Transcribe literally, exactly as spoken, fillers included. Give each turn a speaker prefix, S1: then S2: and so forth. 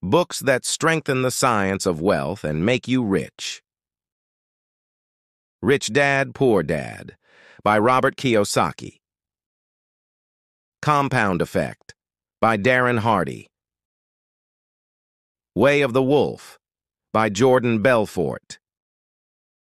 S1: Books that strengthen the science of wealth and make you rich. Rich Dad, Poor Dad by Robert Kiyosaki. Compound Effect by Darren Hardy. Way of the Wolf by Jordan Belfort.